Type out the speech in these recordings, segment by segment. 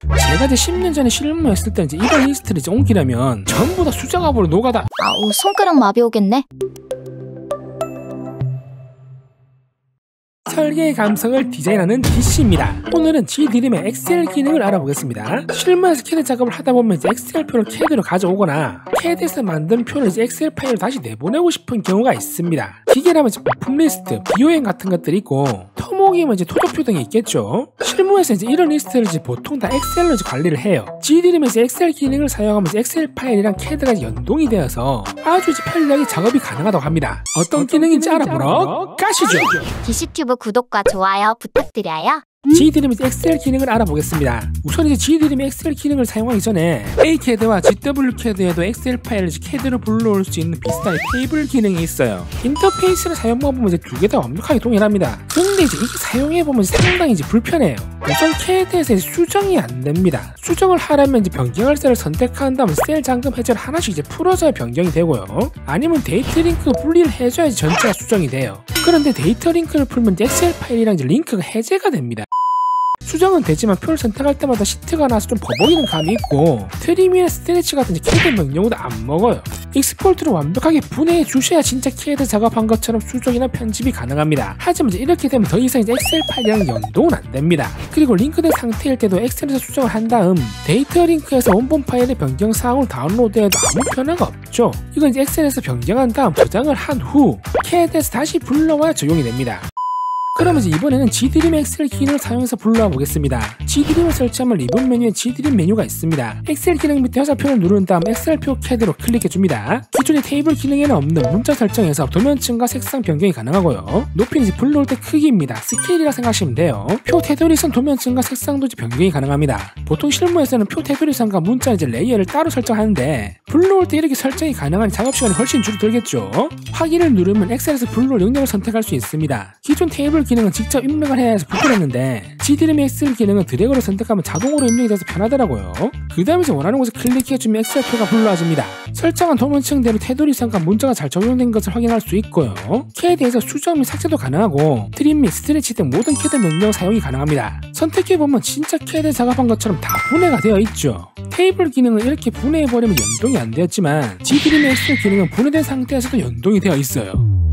제가 이제 10년 전에 실무했을 때 이제 이런 리스트를 이제 옮기려면 전부 다 수작업으로 노가다. 아우, 손가락 마비 오겠네. 설계의 감성을 디자인하는 DC입니다. 오늘은 G드림의 엑셀 기능을 알아보겠습니다. 실무에서 CAD 작업을 하다 보면 이제 엑셀표를 CAD로 가져오거나 CAD에서 만든 표를 이제 엑셀 파일로 다시 내보내고 싶은 경우가 있습니다. 기계라면 이제 부품 리스트, 비오행 같은 것들이 있고 토목이면 이제 토도표 등이 있겠죠. 실무에서 이제 이런 리스트를 이제 보통 다 엑셀로 이제 관리를 해요. G드림에서 엑셀 기능을 사용하면서 엑셀 파일이랑 CAD가 연동이 되어서 아주 이제 편리하게 작업이 가능하다고 합니다. 어떤 기능인지 알아보러 가시죠. DC튜브 구독과 좋아요 부탁드려요. G드림의 엑셀 기능을 알아보겠습니다. 우선 이제 G드림의 엑셀 기능을 사용하기 전에 ACAD와 GWCAD에도 엑셀 파일을 CAD로 불러올 수 있는 비슷한 테이블 기능이 있어요. 인터페이스를 사용해보면 이제 두 개 다 완벽하게 동일합니다. 근데 이제 이게 사용해보면 상당히 이제 불편해요. 우선 CAD에서 수정이 안 됩니다. 수정을 하려면 이제 변경할 셀을 선택한 다음 셀 잠금 해제를 하나씩 이제 풀어줘야 변경이 되고요. 아니면 데이터 링크 분리를 해줘야지 전체가 수정이 돼요. 그런데 데이터 링크를 풀면 엑셀 파일이랑 이제 링크가 해제가 됩니다. 수정은 되지만 표를 선택할 때마다 시트가 나서 좀 버벅이는 감이 있고 트림이나 스트레치 같은 CAD 명령어도 안 먹어요. 익스포트를 완벽하게 분해해 주셔야 진짜 CAD 작업한 것처럼 수정이나 편집이 가능합니다. 하지만 이제 이렇게 되면 더 이상 이제 엑셀 파일이랑 연동은 안 됩니다. 그리고 링크된 상태일 때도 엑셀에서 수정을 한 다음 데이터 링크에서 원본 파일의 변경 사항을 다운로드해도 아무 변화가 없죠. 이건 이제 엑셀에서 변경한 다음 저장을 한 후 CAD에서 다시 불러와야 적용이 됩니다. 그러면 이제 이번에는 G드림 엑셀 기능을 사용해서 불러와 보겠습니다. G드림을 설치하면 리본 메뉴에 G드림 메뉴가 있습니다. 엑셀 기능 밑에 화살표를 누른 다음 엑셀표 CAD로 클릭해줍니다. 기존의 테이블 기능에는 없는 문자 설정에서 도면층과 색상 변경이 가능하고요. 높이는 이제 불러올 때 크기입니다. 스케일이라 생각하시면 돼요. 표 테두리선 도면층과 색상도 이제 변경이 가능합니다. 보통 실무에서는 표 테두리선과 문자 이제 레이어를 따로 설정하는데 불러올 때 이렇게 설정이 가능하니 작업시간이 훨씬 줄어들겠죠. 확인을 누르면 엑셀에서 불러올 영역을 선택할 수 있습니다. 기존 테이블 기능은 직접 입력을 해야 해서 불편했는데 G드림의 엑셀 기능은 드래그로 선택하면 자동으로 입력이 돼서 편하더라고요. 그 다음에 이제 원하는 곳에 클릭해주면 엑셀표가 불러와집니다. 설정한 도면층대로 테두리선과 문자가 잘 적용된 것을 확인할 수 있고요. CAD에서 수정 및 삭제도 가능하고 트림 및 스트레치 등 모든 CAD 명령 사용이 가능합니다. 선택해보면 진짜 CAD 작업한 것처럼 다 분해가 되어 있죠. 테이블 기능은 이렇게 분해해버리면 연동이 안 되었지만 G드림의 엑셀 기능은 분해된 상태에서도 연동이 되어 있어요.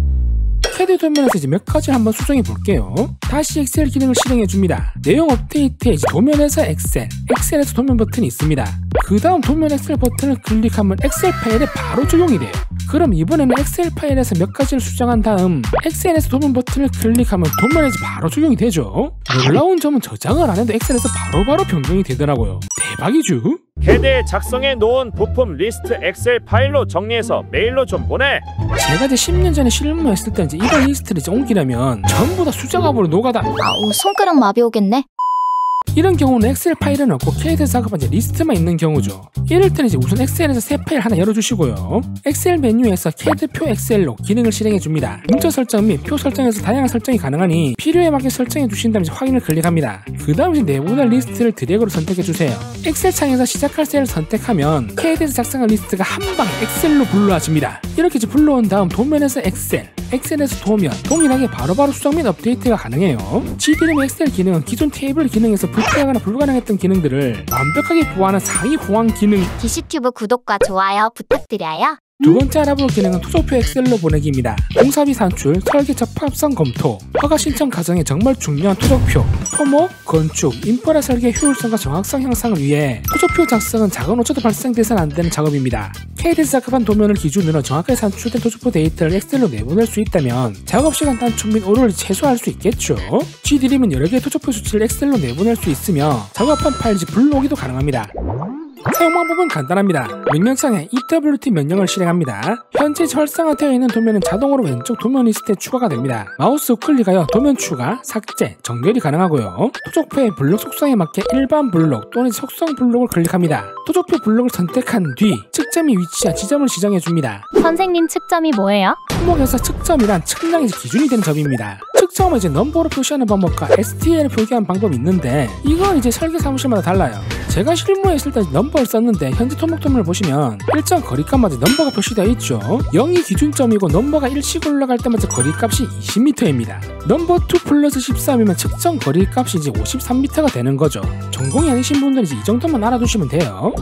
CAD 도면에서 이제 몇 가지를 한번 수정해 볼게요. 다시 엑셀 기능을 실행해줍니다. 내용 업데이트에 이제 도면에서 엑셀, 엑셀에서 도면 버튼이 있습니다. 그 다음 도면 엑셀 버튼을 클릭하면 엑셀 파일에 바로 적용이 돼요. 그럼 이번에는 엑셀 파일에서 몇 가지를 수정한 다음 엑셀에서 도면 버튼을 클릭하면 도면에 바로 적용이 되죠. 놀라운 점은 저장을 안 해도 엑셀에서 바로바로 변경이 되더라고요. 대박이죠? CAD에 작성해 놓은 부품 리스트 엑셀 파일로 정리해서 메일로 좀 보내. 제가 이제 10년 전에 실무했을 때 이제 이런 리스트를 이제 옮기려면 전부 다 수작업으로 노가다. 아우, 손가락 마비 오겠네. 이런 경우는 엑셀 파일은 없고 CAD 작업한 이제 리스트만 있는 경우죠. 이럴 때는 이제 우선 엑셀에서 새 파일 하나 열어주시고요. 엑셀 메뉴에서 CAD 표 엑셀로 기능을 실행해줍니다. 문자 설정 및 표 설정에서 다양한 설정이 가능하니 필요에 맞게 설정해 주신 다음 이제 확인을 클릭합니다. 그 다음 이제 내보낼 리스트를 드래그로 선택해주세요. 엑셀 창에서 시작할 셀을 선택하면 CAD에서 작성한 리스트가 한 방에 엑셀로 불러와집니다. 이렇게 이제 불러온 다음 도면에서 엑셀, 엑셀에서 도면, 동일하게 바로바로 수정 및 업데이트가 가능해요. G드림 엑셀 기능은 기존 테이블 기능에서 불가능하거나 불가능했던 기능들을 완벽하게 보완한 상위 호환 기능. DC튜브 구독과 좋아요 부탁드려요. 두 번째 알아볼 기능은 토속표 엑셀로 보내기입니다. 공사비 산출, 설계 적합성 검토, 허가 신청 과정에 정말 중요한 토속표, 토목, 건축, 인프라 설계 효율성과 정확성 향상을 위해 토속표 작성은 작은 오차도 발생돼서는 안 되는 작업입니다. CAD에서 작업한 도면을 기준으로 정확하게 산출된 토속표 데이터를 엑셀로 내보낼 수 있다면 작업시간 단축 및 오류를 최소화할 수 있겠죠. G드림은 여러 개의 토속표 수치를 엑셀로 내보낼 수 있으며 작업한 파일지 불러오기도 가능합니다. 사용 방법은 간단합니다. 명령창에 EWT 명령을 실행합니다. 현재 활성화되어 있는 도면은 자동으로 왼쪽 도면 리스트에 추가가 됩니다. 마우스 우클릭하여 도면 추가, 삭제, 정렬이 가능하고요. 토속표의 블록 속성에 맞게 일반 블록 또는 속성 블록을 클릭합니다. 토속표 블록을 선택한 뒤 측점이 위치한 지점을 지정해줍니다. 선생님, 측점이 뭐예요? 토목에서 측점이란 측량의 기준이 되는 점입니다. 측점은 이제 넘버로 표시하는 방법과 STL을 표기하는 방법이 있는데 이건 이제 설계 사무실마다 달라요. 제가 실무에 있을 때 넘버 넘버를 썼는데 현재 토목도면을 보시면 일정 거리값마다 넘버가 표시되어 있죠. 0이 기준점이고 넘버가 1씩 올라갈 때마다 거리값이 20m입니다. 넘버 2 플러스 13이면 측정 거리값이 이제 53m가 되는 거죠. 전공이 아니신 분들은 이제 이 정도만 알아두시면 돼요.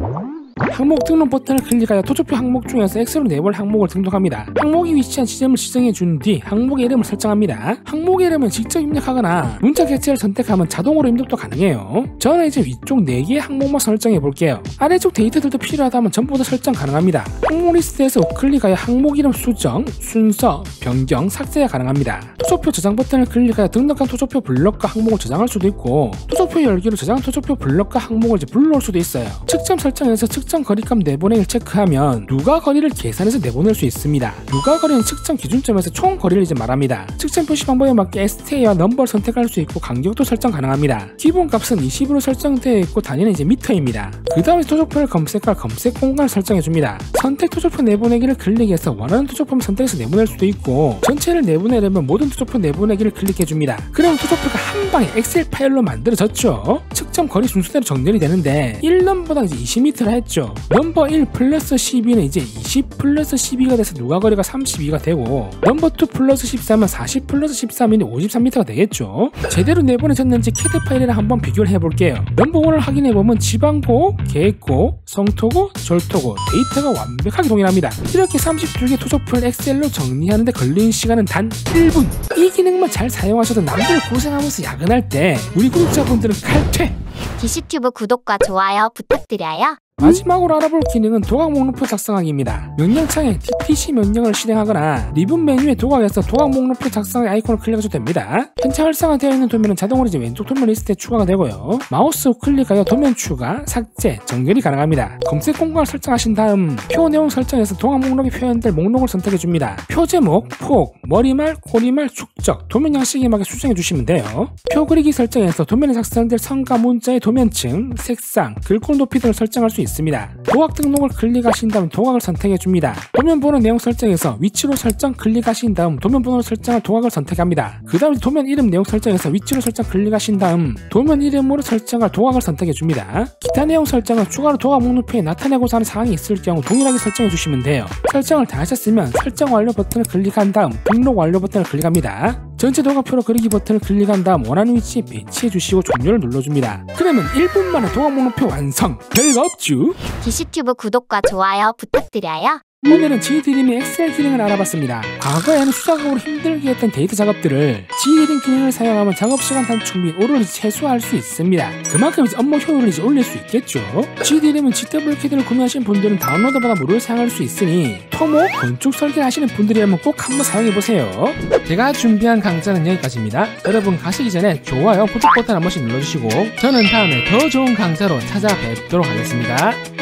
항목 등록 버튼을 클릭하여 토조표 항목 중에서 엑셀로 내볼 항목을 등록합니다. 항목이 위치한 지점을 지정해 준 뒤 항목의 이름을 설정합니다. 항목의 이름은 직접 입력하거나 문자 객체를 선택하면 자동으로 입력도 가능해요. 저는 이제 위쪽 4개의 항목만 설정해 볼게요. 아래쪽 데이터들도 필요하다면 전부 다 설정 가능합니다. 항목 리스트에서 우클릭하여 항목 이름 수정, 순서, 변경, 삭제가 가능합니다. 토조표 저장 버튼을 클릭하여 등록한 토조표 블럭과 항목을 저장할 수도 있고 토조표 열기로 저장한 토조표 블럭과 항목을 이제 불러올 수도 있어요. 측정 설정에서 측정 거리값 내보내기를 체크하면 누가 거리를 계산해서 내보낼 수 있습니다. 누가 거리는 측정 기준점에서 총 거리를 이제 말합니다. 측정 표시 방법에 맞게 STA와 넘버를 선택할 수 있고 간격도 설정 가능합니다. 기본 값은 20으로 설정되어 있고 단위는 이제 미터입니다. 그 다음에 토조표를 검색할 검색 공간을 설정해 줍니다. 선택 토조표 내보내기를 클릭해서 원하는 토조표를 선택해서 내보낼 수도 있고 전체를 내보내려면 모든 토조표 내보내기를 클릭해 줍니다. 그럼 토조표가 한 방에 엑셀 파일로 만들어졌죠. 측정 거리 순서대로 정렬이 되는데 1넘버당 이제 20m라 했죠. 넘버 1 플러스 12는 이제 20 플러스 12가 돼서 누가 거리가 32가 되고 넘버 2 플러스 13은 40 플러스 13이니 53m가 되겠죠. 제대로 내보내졌는지 캐드 파일이랑 한번 비교를 해볼게요. 넘버 1을 확인해보면 지방고, 계획고, 성토고, 절토고 데이터가 완벽하게 동일합니다. 이렇게 32개 토조표를 엑셀로 정리하는데 걸린 시간은 단 1분. 이 기능만 잘 사용하셔도 남들 고생하면서 야근할 때 우리 구독자분들은 칼퇴! DC튜브 구독과 좋아요 부탁드려요. 마지막으로 알아볼 기능은 도각 목록표 작성하기입니다. 명령창에 DPC 명령을 실행하거나 리본 메뉴의 도각에서 도각 목록표 작성의 아이콘을 클릭하셔도 됩니다. 현재 활성화되어 있는 도면은 자동으로 이제 왼쪽 도면 리스트에 추가가 되고요. 마우스 우클릭하여 도면 추가, 삭제, 정렬이 가능합니다. 검색 공간을 설정하신 다음 표 내용 설정에서 도각 목록에 표현될 목록을 선택해줍니다. 표 제목, 폭, 머리말, 고리말, 축적, 도면 양식에 맞게 수정해주시면 돼요. 표 그리기 설정에서 도면에 작성될 성과 문자의 도면층, 색상, 글꼴 높이 등을 설정할 수 있습니다. 도각 등록을 클릭하신 다음 도각을 선택해줍니다. 도면 번호 내용 설정에서 위치로 설정 클릭하신 다음 도면 번호를 설정할 도각을 선택합니다. 그 다음 도면 이름 내용 설정에서 위치로 설정 클릭하신 다음 도면 이름으로 설정할 도각을 선택해줍니다. 기타 내용 설정은 추가로 도각 목록표에 나타내고자 하는 사항이 있을 경우 동일하게 설정해주시면 돼요. 설정을 다 하셨으면 설정 완료 버튼을 클릭한 다음 등록 완료 버튼을 클릭합니다. 전체 도각표로 그리기 버튼을 클릭한 다음 원하는 위치에 배치해주시고 종료를 눌러줍니다. 그러면 1분 만에 도각 목록표 완성! 별거 없죠? DC튜브 구독과 좋아요 부탁드려요. 오늘은 G드림의 엑셀 기능을 알아봤습니다. 과거에는 수작업으로 힘들게 했던 데이터 작업들을 G드림 기능을 사용하면 작업시간 단축 및 오류를 최소화할 수 있습니다. 그만큼 이제 업무 효율을 이제 올릴 수 있겠죠. G드림은 GW캐드를 구매하신 분들은 다운로드받아 무료로 사용할 수 있으니 토목, 건축 설계를 하시는 분들이라면 꼭 한번 사용해보세요. 제가 준비한 강좌는 여기까지입니다. 여러분 가시기 전에 좋아요, 구독 버튼 한 번씩 눌러주시고 저는 다음에 더 좋은 강좌로 찾아뵙도록 하겠습니다.